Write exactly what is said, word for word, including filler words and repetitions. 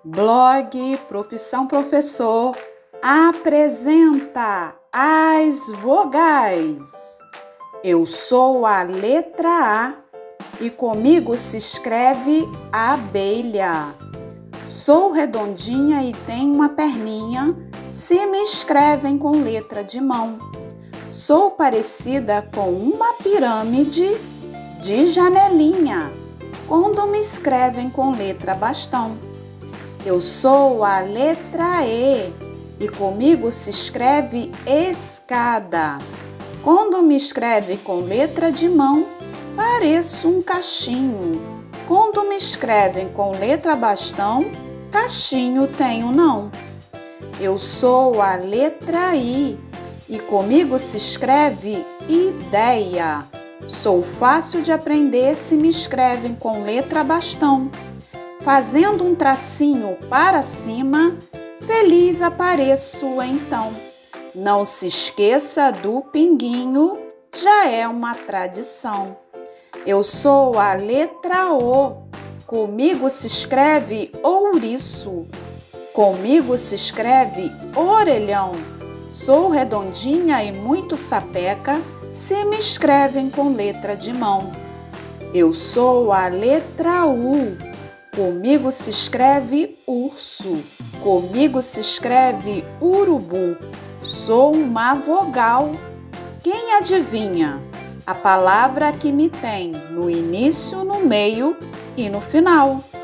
Blog Profissão Professor apresenta as vogais. Eu sou a letra A e comigo se escreve abelha. Sou redondinha e tenho uma perninha, se me escrevem com letra de mão. Sou parecida com uma pirâmide de janelinha, quando me escrevem com letra bastão. Eu sou a letra E e comigo se escreve escada. Quando me escreve com letra de mão, pareço um cachinho. Quando me escrevem com letra bastão, cachinho tenho não. Eu sou a letra I e comigo se escreve ideia. Sou fácil de aprender se me escrevem com letra bastão. Fazendo um tracinho para cima, feliz apareço então. Não se esqueça do pinguinho, já é uma tradição. Eu sou a letra O, comigo se escreve ouriço. Comigo se escreve orelhão. Sou redondinha e muito sapeca, se me escrevem com letra de mão. Eu sou a letra U. Comigo se escreve urso, comigo se escreve urubu. Sou uma vogal. Quem adivinha? A palavra que me tem no início, no meio e no final.